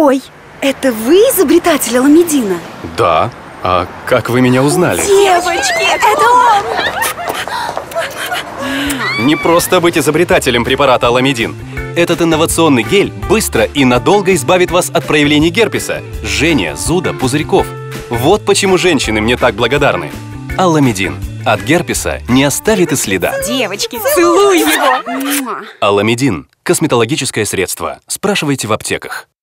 Ой, это вы изобретатель Аламедина? Да. А как вы меня узнали? Девочки, это он! Не просто быть изобретателем препарата Аламедин. Этот инновационный гель быстро и надолго избавит вас от проявлений герпеса, жжения, зуда, пузырьков. Вот почему женщины мне так благодарны. Аламедин. От герпеса не оставит и следа. Девочки, целую его! Аламедин. Косметологическое средство. Спрашивайте в аптеках.